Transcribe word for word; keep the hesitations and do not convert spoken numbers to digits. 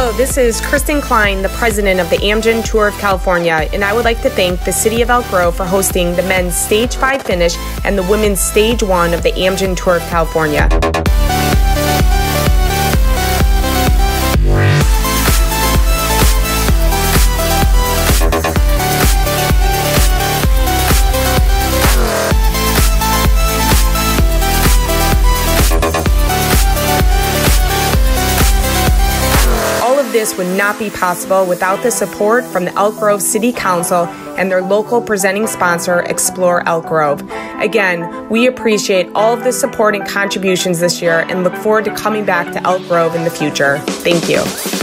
Hello, this is Kristen Klein, the president of the Amgen Tour of California, and I would like to thank the City of Elk Grove for hosting the men's Stage five finish and the women's Stage one of the Amgen Tour of California. This would not be possible without the support from the Elk Grove City Council and their local presenting sponsor, Explore Elk Grove. Again, we appreciate all of the support and contributions this year and look forward to coming back to Elk Grove in the future. Thank you.